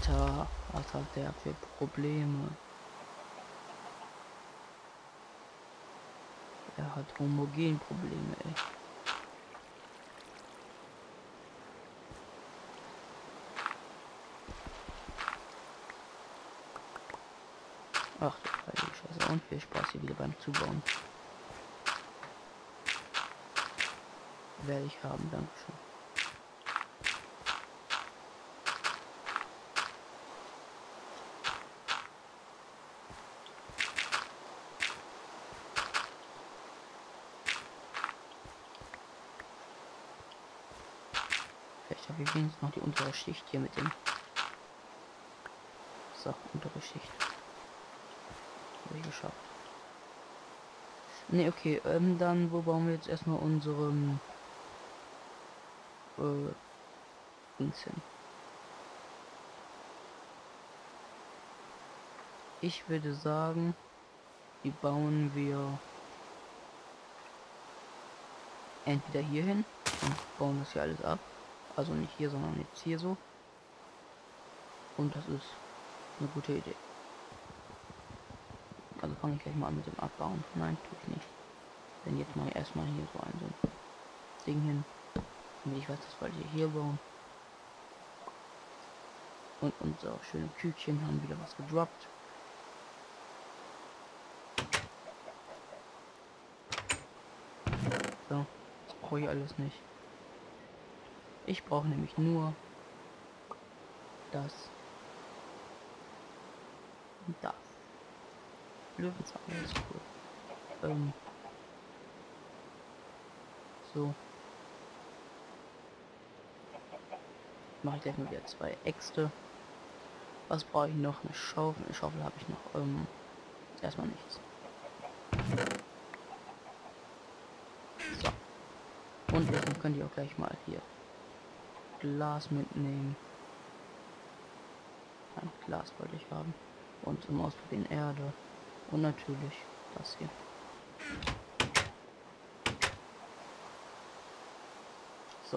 Alter, was hat der für Probleme? Er hat Homogenprobleme, ey. Ach du heilige Scheiße, und viel Spaß hier wieder beim Zubauen. Werde ich haben, Dankeschön. Vielleicht habe ich wenigstens noch die untere Schicht hier mit dem. So, untere Schicht. Habe ich geschafft. Ne, okay, dann wo bauen wir jetzt erstmal unseren Dings hin? Ich würde sagen, die bauen wir entweder hier hin und bauen das hier alles ab. Also nicht hier, sondern jetzt hier so. Und das ist eine gute Idee. Also fange ich gleich mal an mit dem Abbauen. Nein, tue ich nicht. Denn jetzt mache ich erstmal hier so ein Ding hin. Und ich weiß, das wollte ich hier bauen. Und unser schöne Küken haben wieder was gedroppt. So, das brauche ich alles nicht. Ich brauche nämlich nur das und das. Löwenzahn, das ist cool. So. Mache ich gleich mal wieder 2 Äxte. Was brauche ich noch? Eine Schaufel. Eine Schaufel habe ich noch. Erstmal nichts. So. Und jetzt könnt ihr auch gleich mal hier Glas mitnehmen. Ein Glas wollte ich haben. Und zum Ausprobieren Erde. Und natürlich das hier. So.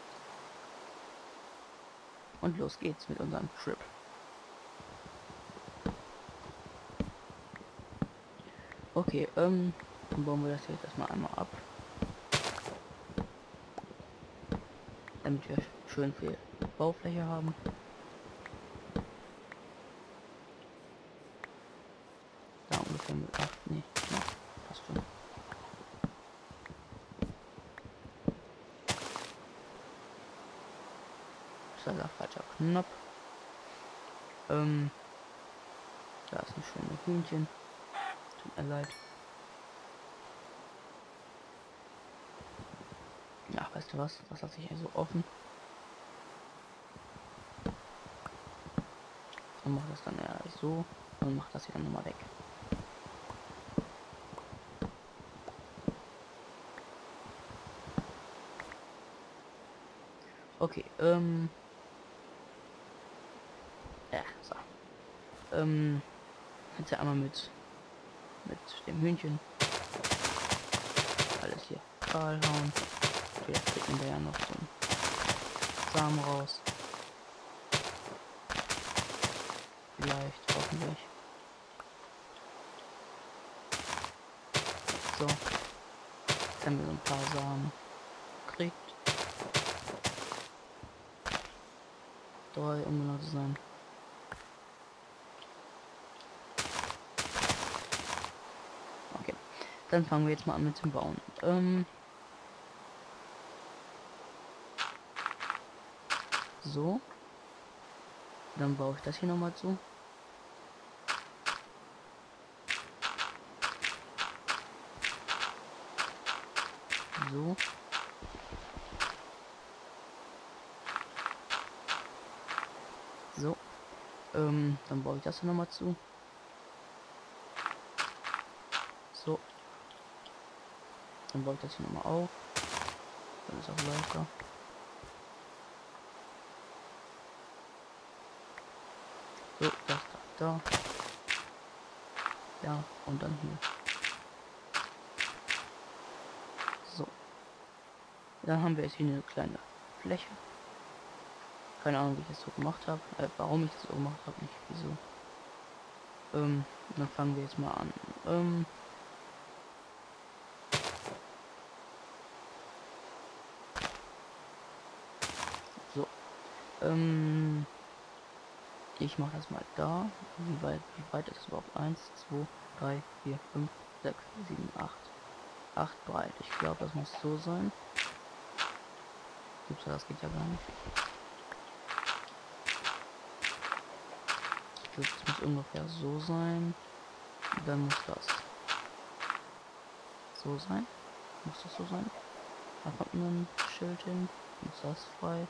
Und los geht's mit unserem Trip. Okay, dann bauen wir das jetzt erstmal einmal ab. Damit wir schön viel Baufläche haben. Da ungefähr mit 8, nee, ja, passt schon. Das ist ein falscher Knopf. Da ist ein schönes Hühnchen. Tut mir leid. Ja, weißt du was? Das lasse ich hier so offen. Und mache das dann ja so und mache das hier dann nochmal weg. Okay, ja, so. Jetzt ja einmal mit dem Hühnchen alles hier kahl hauen. Vielleicht kriegen wir ja noch so einen Samen raus. Vielleicht, hoffentlich. So. Jetzt haben wir so ein paar Samen gekriegt. 3, um genau zu sein. Okay. Dann fangen wir jetzt mal an mit dem Bauen. So. Dann baue ich das hier nochmal zu. So. So. Dann baue ich das hier nochmal zu. So. Dann baue ich das hier nochmal auf. Dann ist auch leichter. So, das da. Ja, und dann hier. So. Dann haben wir jetzt hier eine kleine Fläche. Keine Ahnung, wie ich das so gemacht habe. Warum ich das so gemacht habe, nicht wieso. Dann fangen wir jetzt mal an. So. Ich mache das mal da. Wie weit ist es überhaupt? 1, 2, 3, 4, 5, 6, 7, 8. 8 breit. Ich glaube, das muss so sein. Ups, das geht ja gar nicht. Ich glaube, das muss ungefähr so sein. Dann muss das so sein. Muss das so sein? Da kommt ein Schild hin. Ist das frei?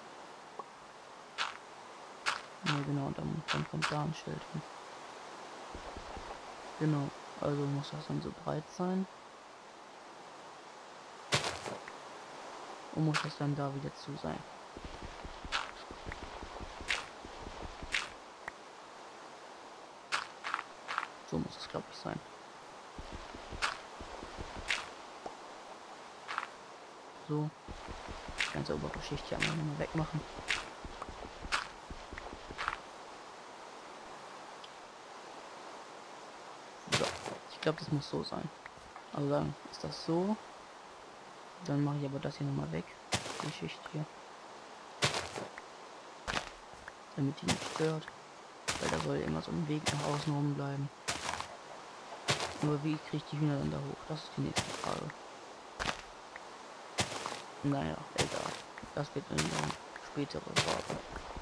Ne, genau, dann kommt da ein Schild hin. Genau, also muss das dann so breit sein. Und muss das dann da wieder zu sein. So muss es, glaube ich, sein. So. Die ganze obere Schicht hier einmal nochmal wegmachen. So. Ich glaube, das muss so sein. Also dann ist das so. Dann mache ich aber das hier nochmal weg. Die Schicht hier. Damit die nicht stört. Weil da soll immer so ein Weg nach außen rum bleiben. Nur wie kriege ich die Hühner dann da hoch? Das ist die nächste Frage. Naja, egal. Das wird eine spätere Frage.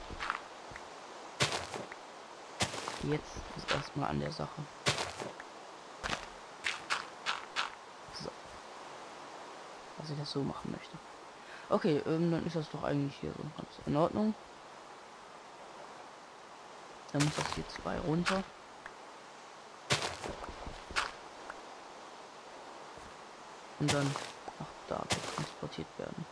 Jetzt ist erstmal an der Sache. So. Dass ich das so machen möchte. Okay, dann ist das doch eigentlich hier so ganz in Ordnung. Dann muss das hier 2 runter. Und dann nach da transportiert werden.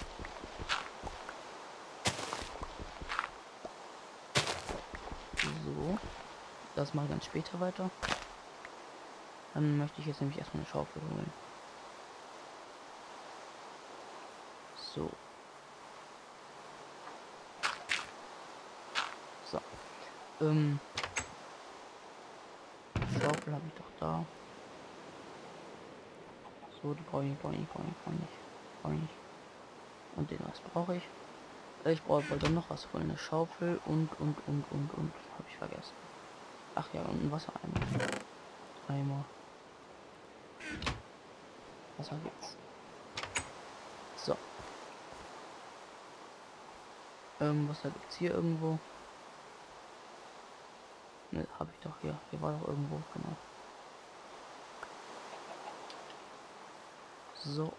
So. Das mache ich dann später weiter. Dann möchte ich jetzt nämlich erstmal eine Schaufel holen. So. So. Schaufel habe ich doch da. So, die brauche ich nicht. Und den Rest brauche ich. Ich brauche dann noch was holen. Eine Schaufel und. Habe ich vergessen. Ach ja, und ein Wassereimer. Eimer. Wasser geht's. So. Wasser gibt's hier irgendwo? Ne, habe ich doch hier. Hier war doch irgendwo, genau. So.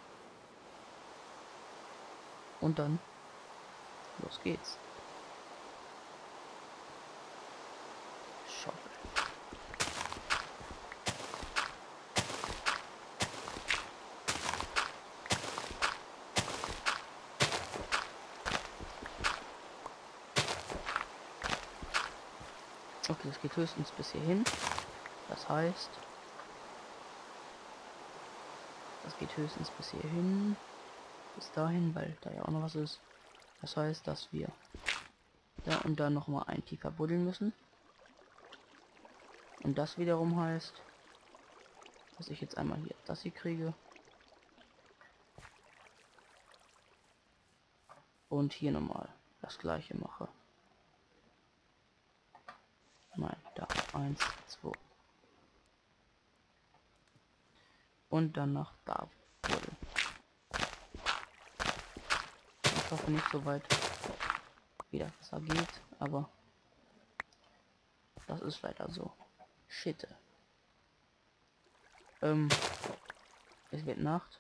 Und dann. Los geht's. Schaufel. Okay, das geht höchstens bis hierhin. Das heißt, das geht höchstens bis hierhin. Bis dahin, weil da ja auch noch was ist. Das heißt, dass wir da und da noch mal ein tiefer buddeln müssen. Und das wiederum heißt, dass ich jetzt einmal hier das hier kriege. Und hier nochmal das gleiche mache. Nein, da 1, 2. Und dann nach da buddeln. Ich hoffe nicht so weit wieder Wasser geht, aber das ist leider so. Shit. Es wird Nacht.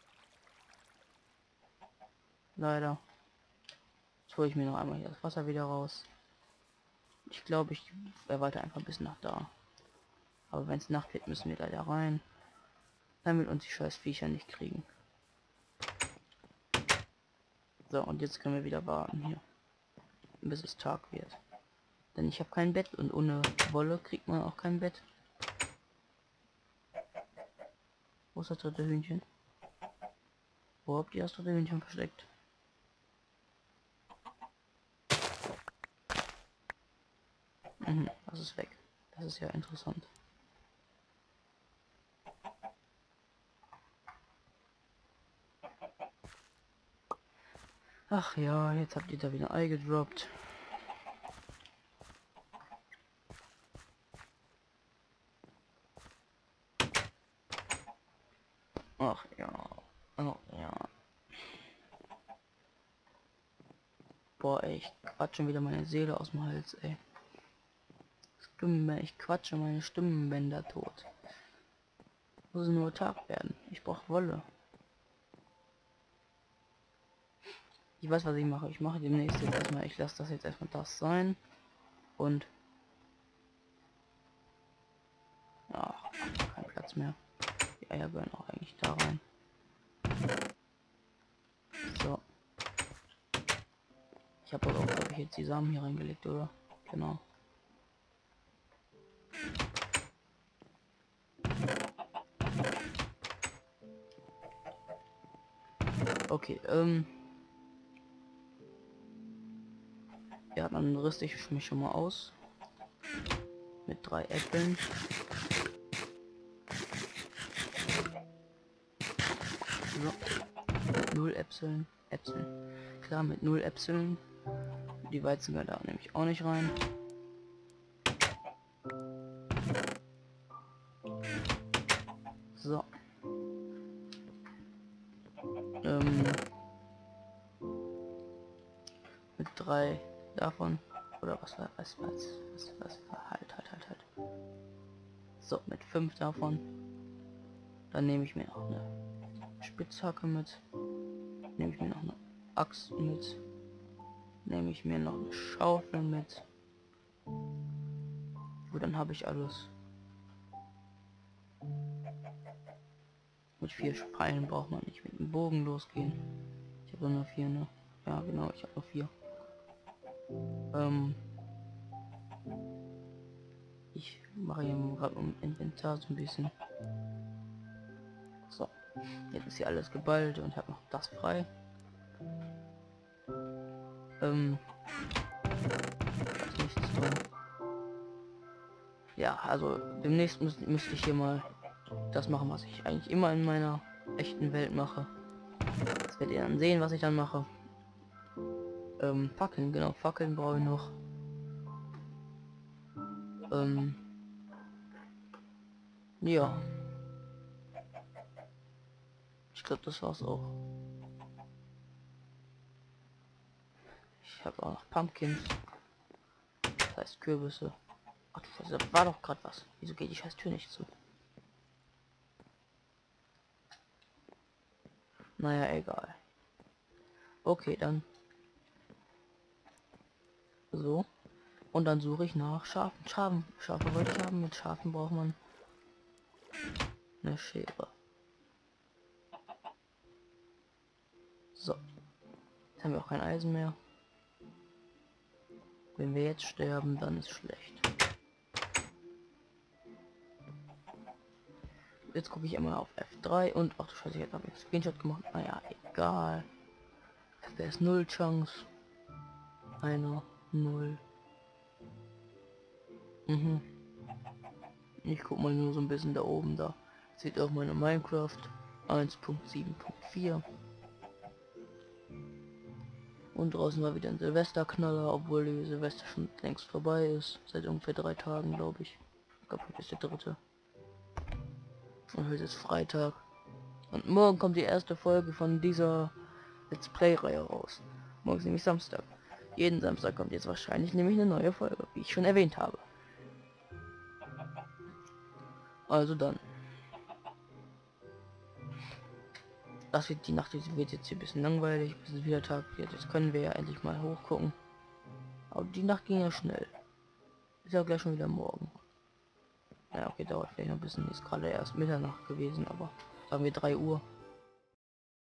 Leider. Jetzt hole ich mir noch einmal hier das Wasser wieder raus. Ich glaube, ich erweitere einfach bis nach da. Aber wenn es Nacht wird, müssen wir leider rein. Damit uns die scheiß Viecher nicht kriegen. So, und jetzt können wir wieder warten hier. Bis es Tag wird. Denn ich habe kein Bett und ohne Wolle kriegt man auch kein Bett. Wo ist das dritte Hühnchen? Wo habt ihr das dritte Hühnchen versteckt? Das ist weg. Das ist ja interessant. Ach ja, jetzt habt ihr da wieder ein Ei gedroppt. Ach ja. Oh ja. Boah, ey, ich quatsche wieder meine Seele aus dem Hals, ey. Stimme, ich quatsche meine Stimmenbänder tot. Muss nur Tag werden. Ich brauche Wolle. Ich weiß, was ich mache. Ich mache demnächst jetzt erstmal, ich lasse das jetzt erstmal das sein. Und ach, kein Platz mehr. Die Eier gehören auch eigentlich da rein. So. Ich habe auch, glaube ich, jetzt die Samen hier reingelegt, oder? Genau. Okay, ja, dann rüste ich mich schon mal aus. Mit 3 Äpfeln. So. Mit 0 Äpfeln. Klar, mit 0 Äpfeln. Die Weizen gehört da nämlich auch nicht rein. So. Mit 3 davon. Oder was war halt. So, mit 5 davon. Dann nehme ich mir noch eine Spitzhacke mit. Nehme ich mir noch eine Axt mit. Nehme ich mir noch eine Schaufel mit. Gut, dann habe ich alles. Mit 4 Pfeilen braucht man nicht mit dem Bogen losgehen. Ich habe nur 4, ne? Ja, genau, ich habe nur 4. Ich mache hier gerade im Inventar so ein bisschen. So, jetzt ist hier alles geballt und ich habe noch das frei. Ist nichts drin. Ja, also demnächst müsste ich hier mal das machen, was ich eigentlich immer in meiner echten Welt mache. Das werdet ihr dann sehen, was ich dann mache. Fackeln, genau, Fackeln brauche ich noch. Ja. Ich glaube, das war's auch. Ich habe auch noch Pumpkins. Das heißt Kürbisse. Ach du Scheiße, da war doch gerade was. Wieso geht die scheiß Tür nicht zu? Naja, egal. Okay, dann. So. Und dann suche ich nach Schafen. Schafe wollte ich haben. Mit Schafen braucht man eine Schere. So. Jetzt haben wir auch kein Eisen mehr. Wenn wir jetzt sterben, dann ist schlecht. Jetzt gucke ich immer auf F3 und ach du Scheiße, jetzt habe ich einen Screenshot gemacht. Naja, egal. Da ist 0 Chance. 1, 0. Ich guck mal nur so ein bisschen da oben da. Seht auch meine Minecraft 1.7.4. Und draußen war wieder ein Silvesterknaller, obwohl die Silvester schon längst vorbei ist. Seit ungefähr 3 Tagen, glaube ich. Ich glaube, heute ist der 3. Und heute ist Freitag. Und morgen kommt die erste Folge von dieser Let's Play-Reihe raus. Morgen ist nämlich Samstag. Jeden Samstag kommt jetzt wahrscheinlich nämlich eine neue Folge, wie ich schon erwähnt habe. Also dann. Das wird die Nacht, wird jetzt hier ein bisschen langweilig, bis es wieder Tag wird. Jetzt können wir ja endlich mal hochgucken. Aber die Nacht ging ja schnell. Ist ja gleich schon wieder morgen. Ja, okay, dauert vielleicht noch ein bisschen. Ist gerade erst Mitternacht gewesen, aber sagen wir 3 Uhr.